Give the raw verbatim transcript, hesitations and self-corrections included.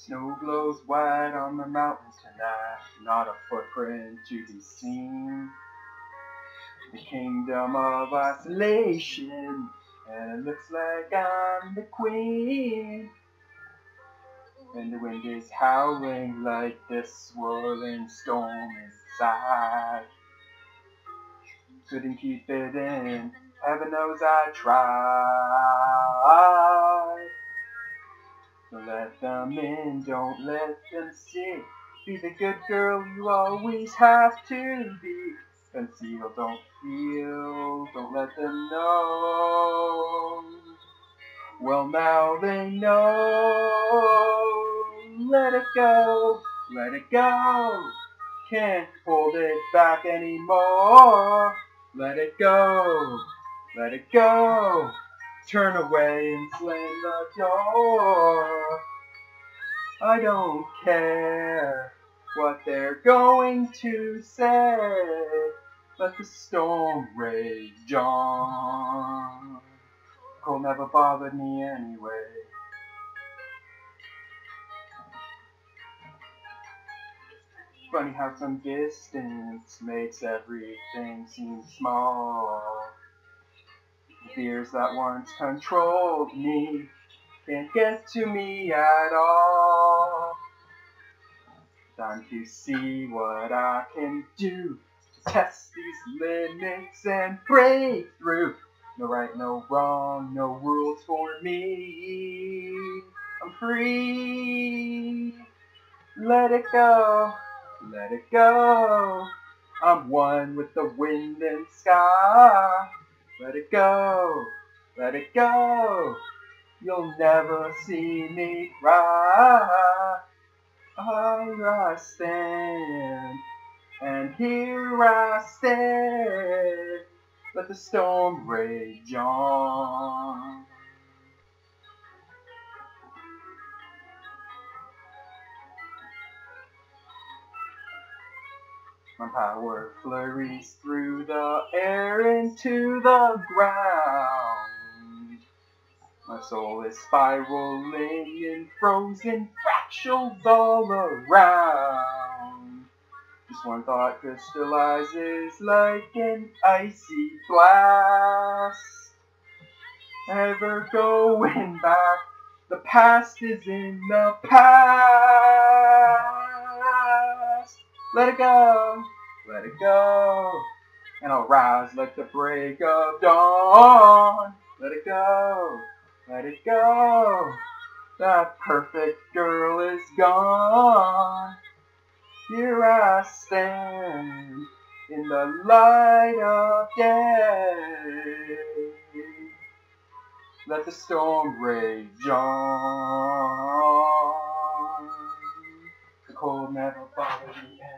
Snow glows white on the mountains tonight, not a footprint to be seen. The kingdom of isolation, and it looks like I'm the queen. And the wind is howling like this swirling storm inside. Couldn't keep it in, heaven knows I tried. Don't let them in, don't let them see. Be the good girl you always have to be. Conceal, don't feel, don't let them know. Well, now they know. Let it go, let it go. Can't hold it back anymore. Let it go, let it go. Turn away and slam the door. I don't care what they're going to say. Let the storm rage on. Cold never bothered me anyway. Funny how some distance makes everything seem small. The fears that once controlled me can't get to me at all. Time to see what I can do to test these limits and break through. No right, no wrong, no rules for me. I'm free. Let it go, let it go. I'm one with the wind and sky. Let it go, let it go. You'll never see me cry. Here I stand, and here I stand. Let the storm rage on. My power flurries through the air into the ground. My soul is spiraling in frozen fractals all around. Just one thought crystallizes like an icy blast. Never going back, the past is in the past. Let it go, let it go, and I'll rise like the break of dawn. Let it go, let it go, that perfect girl is gone. Here I stand in the light of day. Let the storm rage on. The cold never bothered me.